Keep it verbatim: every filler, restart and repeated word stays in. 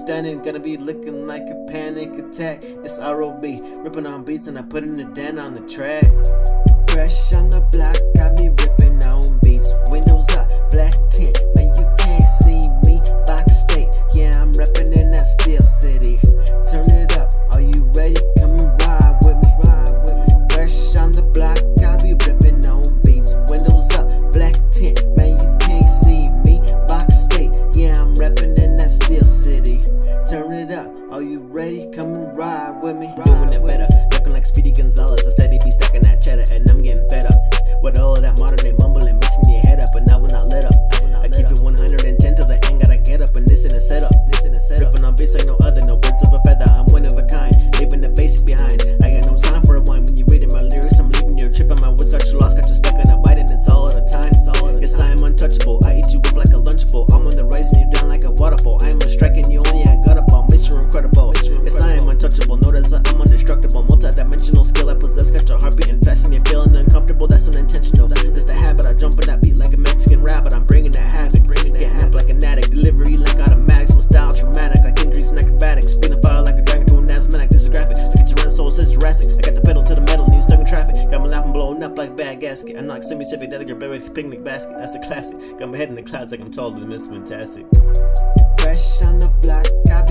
standing, gonna be looking like a panic attack. It's R O B, ripping on beats, and I putting it down on the track. Fresh on the block, got me ripping on beats. Windows up, black tint, man, you can't see me. Box state, yeah, I'm repping in that Steel City. Turn it up, are you ready? Come and ride with me, ride with me. Fresh on the block, got me ripping on beats. Windows up, black tint, man, you can't see me. Box state, yeah, I'm repping in that Steel City. Turn it up, are you ready? Come and ride with me. Doing it better, looking like Speedy Gonzalez. I steady be stacking that cheddar, and I'm getting fed up with all of that modern day mumbling, messing your head up, and I will not let up. I, will not I keep up. It one hundred ten till the end, gotta get up, and this in a setup. This in a setup. Ripping on beats like no other, no birds of a feather. I'm one of a kind, leaving the basic behind. I got no time for a whine when you reading my lyrics. I'm leaving you tripping. My words got you lost, got you stuck in a bite, and it's all the time. It's all the yes, time. I am untouchable. I eat you up like a Lunchable. I'm on the rise and you down like a waterfall. I am a striking you only. I got a ball. Mister Incredible. Yes, I am untouchable. Notice that I'm indestructible. Multi-dimensional skill I possess. Got your heart beating fast and you're feeling uncomfortable. That's unintentional. That's just a habit. I jump on that beat like a Mexican rabbit. I'm bringing that havoc. Bringing that Get havoc like an addict. Delivery like automatics. My style traumatic like injuries and acrobatics. Spinning fire like a dragon to an asthmatic. This is graphic. Look at your run soul says Jurassic. I got the pedal to the metal and you stuck in traffic. Got my laughing blowing up like bad gasket. I'm not semi-civic. That like your baby picnic basket. That's a classic. Got my head in the clouds like I'm taller than Miss Fantastic. Fresh on the block. Got